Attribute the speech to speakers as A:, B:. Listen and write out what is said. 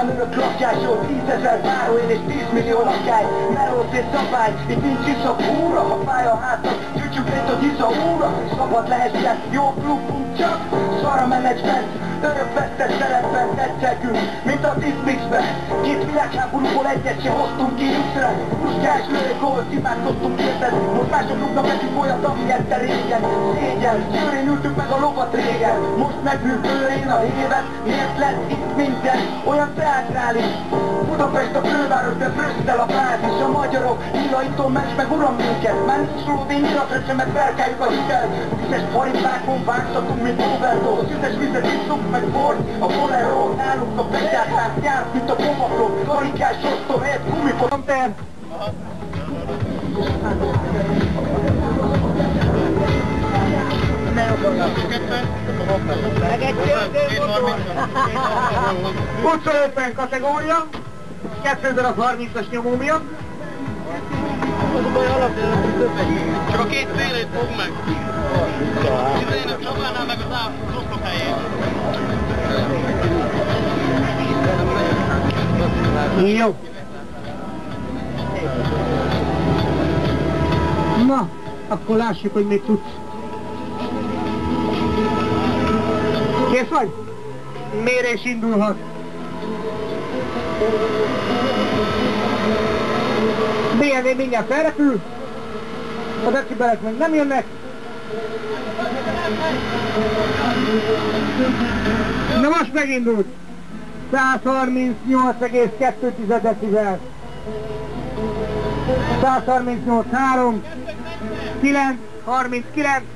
A: Talán önök lakják jól 10 000 váróén és 10 millió lakály. Melót és szabály, itt nincs is a húra. Ha fáj a hátam, gyűjtsük légy, hogy hisz a húra. Szabad lehessen, jó klubunk csak, szar a menedzsment. Örökvesztett szerepben tetszegünk, mint a Dismixben. Két világháborúból egyet se hoztunk ki ügyre. Puskás lőgólt, imádkoztunk érted. Most mások rúgnak nekünk olyat, amilyet te régen. Szégyen, csőrén ültük meg a lovat régen. Most megműk bőrén a évet. Miért lett itt minden olyan teátrális? Budapest a főváros, de Brüsszel a bázis. A magyarok nyilaiton ments meg uram minket. Már nincs lóvé nyilatra sem, meg verkáljuk a hitel. Vizes parimpákon vágtatunk, mint overdose. Üdes vizet iszunk, meg bort, a bolero. Nálunk a begyártás járt, mint a bobakló. Karikás ostor, helyett gumipot.
B: Utca 50 kategória, 2030-as nyomó miatt.
C: Csak a két félét fog meg. Én a Csabánál meg az oszlop helyén.
B: Jó. Na, akkor lássuk, hogy mit tudsz. Kész vagy? Mérés indulhat. BMW mindjárt felrepül. A decibelek még nem jönnek. Na most megindult. 138,2 decibel. 138,3, 9, 39,